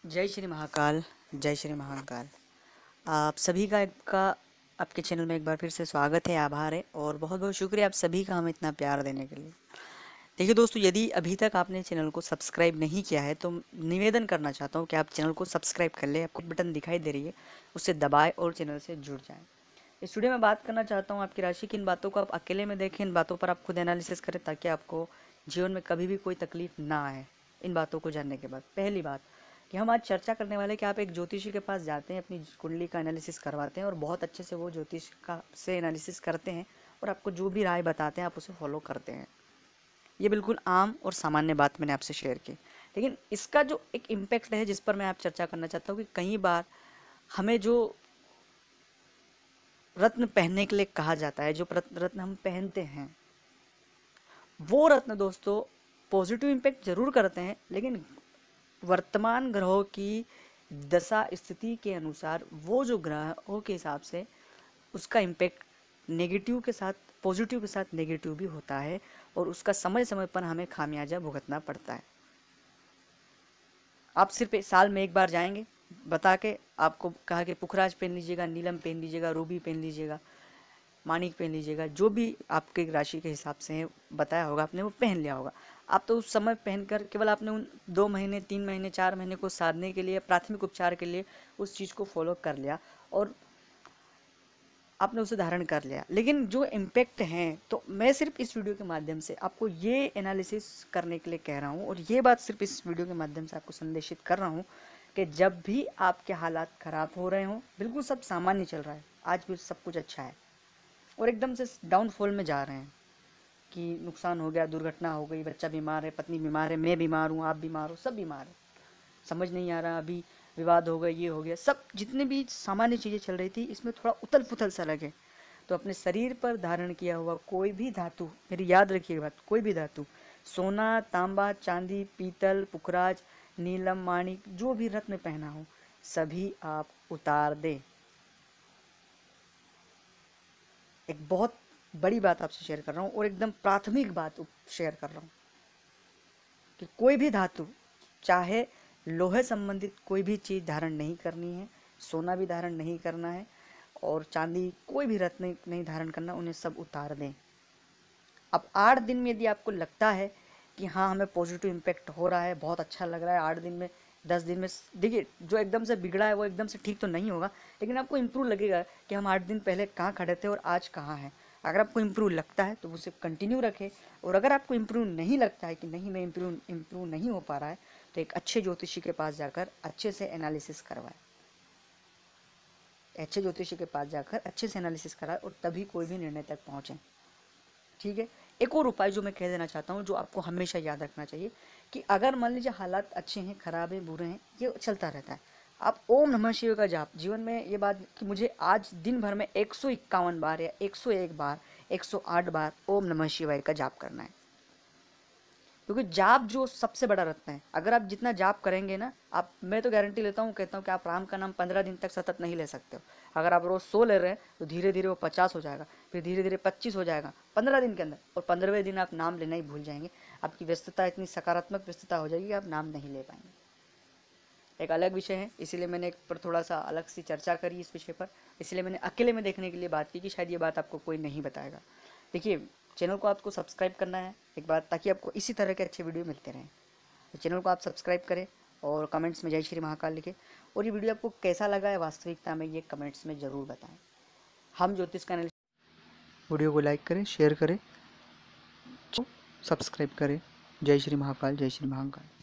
जय श्री महाकाल। जय श्री महाकाल। आप सभी का आपके चैनल में एक बार फिर से स्वागत है, आभार है और बहुत बहुत शुक्रिया आप सभी का हमें इतना प्यार देने के लिए। देखिए दोस्तों, यदि अभी तक आपने चैनल को सब्सक्राइब नहीं किया है तो निवेदन करना चाहता हूँ कि आप चैनल को सब्सक्राइब कर लें। आपको बटन दिखाई दे रही है, उससे दबाएं और चैनल से जुड़ जाएं। इस वीडियो में बात करना चाहता हूँ आपकी राशि की इन बातों को आप अकेले में देखें, इन बातों पर आप खुद एनालिसिस करें ताकि आपको जीवन में कभी भी कोई तकलीफ ना आए। इन बातों को जानने के बाद पहली बात कि हम आज चर्चा करने वाले कि आप एक ज्योतिषी के पास जाते हैं, अपनी कुंडली का एनालिसिस करवाते हैं और बहुत अच्छे से वो ज्योतिष का से एनालिसिस करते हैं और आपको जो भी राय बताते हैं आप उसे फॉलो करते हैं। ये बिल्कुल आम और सामान्य बात मैंने आपसे शेयर की, लेकिन इसका जो एक इम्पैक्ट है जिस पर मैं आप चर्चा करना चाहता हूँ कि कई बार हमें जो रत्न पहनने के लिए कहा जाता है, जो रत्न हम पहनते हैं, वो रत्न दोस्तों पॉजिटिव इम्पैक्ट जरूर करते हैं, लेकिन वर्तमान ग्रहों की दशा स्थिति के अनुसार वो जो ग्रहों के हिसाब से उसका इम्पैक्ट नेगेटिव के साथ पॉजिटिव के साथ नेगेटिव भी होता है और उसका समय समय पर हमें खामियाजा भुगतना पड़ता है। आप सिर्फ साल में एक बार जाएंगे, बता के आपको कहा कि पुखराज पहन लीजिएगा, नीलम पहन लीजिएगा, रूबी पहन लीजिएगा, मानिक पहन लीजिएगा, जो भी आपके राशि के हिसाब से बताया होगा आपने वो पहन लिया होगा। आप तो उस समय पहनकर केवल आपने उन 2 महीने 3 महीने 4 महीने को साधने के लिए, प्राथमिक उपचार के लिए उस चीज़ को फॉलो कर लिया और आपने उसे धारण कर लिया, लेकिन जो इम्पैक्ट हैं, तो मैं सिर्फ इस वीडियो के माध्यम से आपको ये एनालिसिस करने के लिए कह रहा हूँ और ये बात सिर्फ इस वीडियो के माध्यम से आपको संदेशित कर रहा हूँ कि जब भी आपके हालात ख़राब हो रहे हों, बिल्कुल सब सामान्य चल रहा है, आज भी सब कुछ अच्छा है और एकदम से डाउनफॉल में जा रहे हैं कि नुकसान हो गया, दुर्घटना हो गई, बच्चा बीमार है, पत्नी बीमार है, मैं बीमार हूँ, आप बीमार हो, सब बीमार है, समझ नहीं आ रहा, अभी विवाद हो गया, ये हो गया, सब जितने भी सामान्य चीज़ें चल रही थी इसमें थोड़ा उथल पुथल सा लगे तो अपने शरीर पर धारण किया हुआ कोई भी धातु, मेरी याद रखिए बात, कोई भी धातु, सोना, तांबा, चांदी, पीतल, पुखराज, नीलम, माणिक, जो भी रत्न पहना हो सभी आप उतार दें। एक बहुत बड़ी बात आपसे शेयर कर रहा हूँ और एकदम प्राथमिक बात शेयर कर रहा हूँ कि कोई भी धातु, चाहे लोहे संबंधित कोई भी चीज़ धारण नहीं करनी है, सोना भी धारण नहीं करना है और चांदी, कोई भी रत्न नहीं धारण करना, उन्हें सब उतार दें। अब 8 दिन में यदि आपको लगता है कि हाँ हमें पॉजिटिव इम्पैक्ट हो रहा है, बहुत अच्छा लग रहा है, 8 दिन में 10 दिन में, देखिए जो एकदम से बिगड़ा है वो एकदम से ठीक तो नहीं होगा, लेकिन आपको इम्प्रूव लगेगा कि हम 8 दिन पहले कहाँ खड़े थे और आज कहाँ हैं। अगर आपको इम्प्रूव लगता है तो उसे कंटिन्यू रखें और अगर आपको इम्प्रूव नहीं लगता है कि नहीं मैं इम्प्रूव नहीं हो पा रहा है तो एक अच्छे ज्योतिषी के पास जाकर अच्छे से एनालिसिस करवाएं, अच्छे ज्योतिषी के पास जाकर अच्छे से एनालिसिस कराएं और तभी कोई भी निर्णय तक पहुँचें। ठीक है। एक और उपाय जो मैं कह देना चाहता हूँ, जो आपको हमेशा याद रखना चाहिए कि अगर मान लीजिए हालात अच्छे हैं, खराब हैं, बुरे हैं, ये चलता रहता है, आप ओम नमः शिवाय का जाप जीवन में, ये बात कि मुझे आज दिन भर में 151 बार या 101 बार 108 बार ओम नमः शिवाय का जाप करना है, क्योंकि जाप जो सबसे बड़ा रत्न है, अगर आप जितना जाप करेंगे ना, आप, मैं तो गारंटी लेता हूँ, कहता हूँ कि आप राम का नाम 15 दिन तक सतत नहीं ले सकते हो। अगर आप रोज़ 100 ले रहे हैं तो धीरे धीरे वो 50 हो जाएगा, फिर धीरे धीरे 25 हो जाएगा 15 दिन के अंदर, और 15वें दिन आप नाम लेना ही भूल जाएंगे। आपकी व्यस्तता इतनी सकारात्मक व्यस्तता हो जाएगी कि आप नाम नहीं ले पाएंगे। एक अलग विषय है, इसीलिए मैंने एक पर थोड़ा सा अलग सी चर्चा करी इस विषय पर, इसलिए मैंने अकेले में देखने के लिए बात की कि शायद ये बात आपको कोई नहीं बताएगा। देखिए, चैनल को आपको सब्सक्राइब करना है एक बात, ताकि आपको इसी तरह के अच्छे वीडियो मिलते रहें। तो चैनल को आप सब्सक्राइब करें और कमेंट्स में जय श्री महाकाल लिखें और ये वीडियो आपको कैसा लगा है वास्तविकता में, ये कमेंट्स में ज़रूर बताएं। हम ज्योतिष का वीडियो को लाइक करें, शेयर करें, सब्सक्राइब करें। जय श्री महाकाल, जय श्री महाकाल।